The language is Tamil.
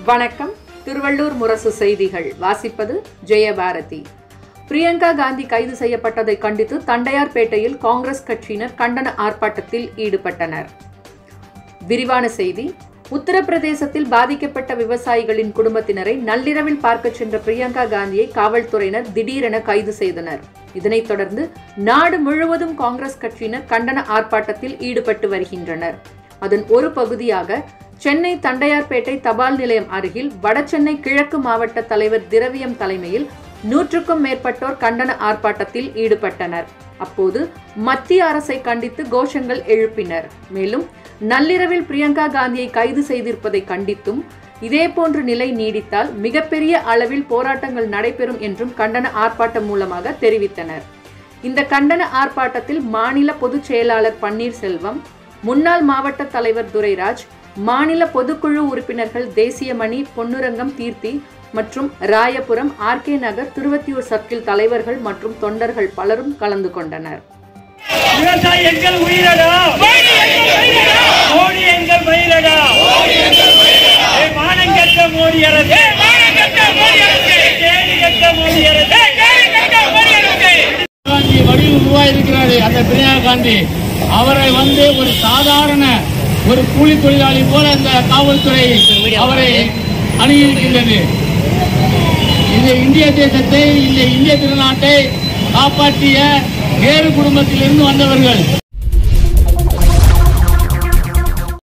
வணக்கம். திருவள்ளூர் முரசு செய்திகள் வாசிப்பது ஜெயபாரதி. பிரியங்கா காந்தி கைது செய்யப்பட்டதை கண்டித்து தண்டையார்பேட்டையில் காங்கிரஸ் கட்சியினர் கண்டன ஆர்ப்பாட்டத்தில் ஈடுபட்டனர். விரிவான செய்தி. உத்தரப்பிரதேசத்தில் பாதிக்கப்பட்ட விவசாயிகளின் குடும்பத்தினரை நள்ளிரவில் பார்க்க சென்ற பிரியங்கா காந்தியை காவல்துறையினர் திடீரென கைது செய்தனர். இதனைத் தொடர்ந்து நாடு முழுவதும் காங்கிரஸ் கட்சியினர் கண்டன ஆர்ப்பாட்டத்தில் ஈடுபட்டு வருகின்றனர். அதன் ஒரு பகுதியாக சென்னை தண்டையார்பேட்டை தபால் நிலையம் அருகில் வடசென்னை கிழக்கு மாவட்ட தலைவர் திரவியம் தலைமையில் 100க்கும் மேற்பட்டோர் கண்டன ஆர்ப்பாட்டத்தில் ஈடுபட்டனர். அப்போது மத்திய அரசை கண்டித்து கோஷங்கள் எழுப்பினர். மேலும் நள்ளிரவில் பிரியங்கா காந்தியை கைது செய்திருப்பதை கண்டித்தும் இதேபோன்ற நிலை நீடித்தால் மிகப்பெரிய அளவில் போராட்டங்கள் நடைபெறும் என்றும் கண்டன ஆர்ப்பாட்டம் மூலமாக தெரிவித்தனர். இந்த கண்டன ஆர்ப்பாட்டத்தில் மாநில பொதுச் செயலாளர் பன்னீர்செல்வம், முன்னாள் மாவட்ட தலைவர் துரைராஜ், மாநில பொதுக்குழு உறுப்பினர்கள் தேசியமணி, பொன்னுரங்கம், கீர்த்தி மற்றும் ராயபுரம், ஆர்கே நகர், திருவத்தியூர் சர்க்கிள் தலைவர்கள் மற்றும் தொண்டர்கள் பலரும் கலந்து கொண்டனர். அந்த பிரியங்கா காந்தி அவரை ஒரு சாதாரண ஒரு கூலி தொழிலாளி போல அந்த காவல்துறை அவரை அணுகியிருக்கின்றது. இந்த இந்திய தேசத்தை, இந்த இந்திய திருநாட்டை காப்பாற்றிய நேரு குடும்பத்திலிருந்து வந்தவர்கள்.